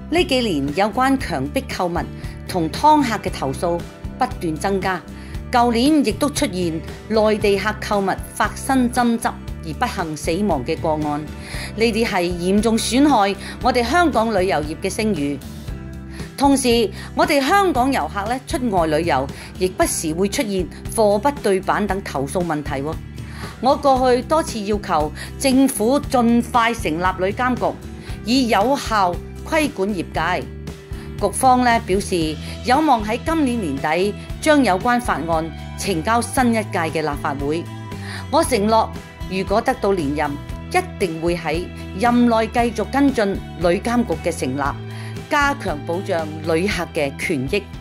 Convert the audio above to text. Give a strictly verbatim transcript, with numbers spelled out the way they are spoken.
呢幾年有關強迫購物同劏客嘅投訴不斷增加，舊年亦都出現內地客購物發生爭執而不幸死亡嘅個案，呢啲係嚴重損害我哋香港旅遊業嘅聲譽。同時，我哋香港遊客咧出外旅遊，亦不時會出現貨不對版等投訴問題。我過去多次要求政府盡快成立旅監局，以有效規管業界。局方咧表示有望喺今年年底將有關法案呈交新一屆嘅立法會。我承諾，如果得到連任，一定會喺任內繼續跟進旅監局嘅成立，加強保障旅客嘅權益。